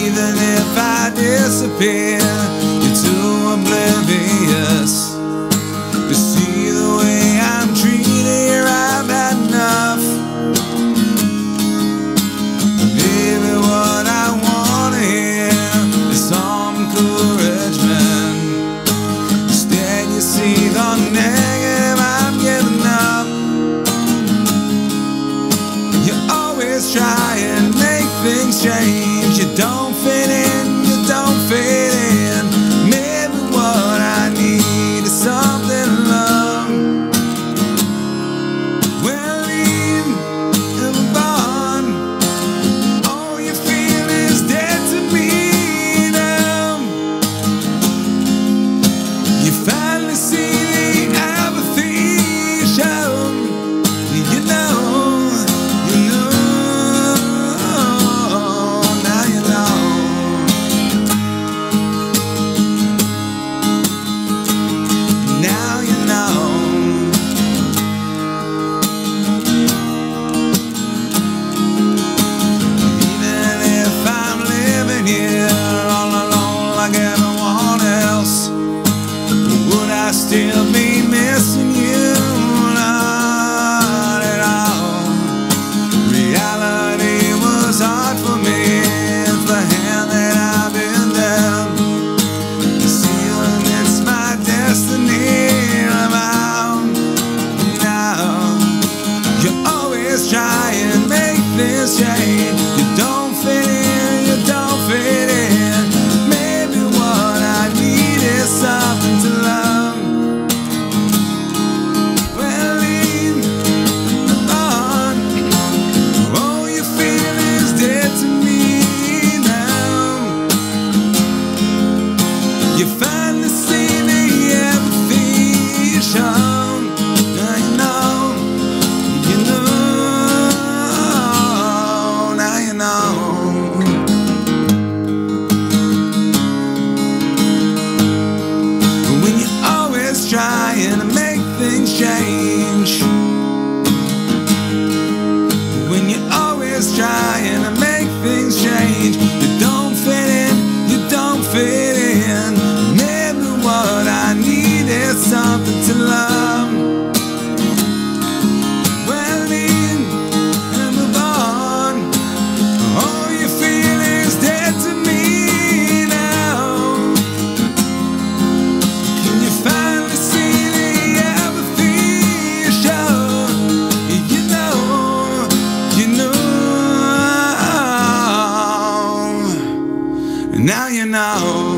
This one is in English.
even if I disappear, you're too oblivious to see the way I'm treated here. I've had enough. Baby, what I wanna hear is some encouragement. Instead you see the negative, I'm giving up. You always try and make things change. You don't fit in, you don't fit in. Maybe what I need is something love. Well, leave and move on. All you feel is dead to me now. You finally see the apathy show. You know. I still be missing you, not at all. Reality was hard for me. It's the hand that I've been dealt. The ceiling, it's my destiny. I'm out now. You always try and make this change. You don't fit in, you don't fit in. Maybe what I need is something to love. You finally see the empathy shown. Now you know, now you know. When you're always trying to make things change, when you're always trying to make things change, you don't fit in, you don't fit in. What I need is something to love. Well, leave and move on. All you feel is dead to me now. Can you finally see the apathy show? You know. Now you know.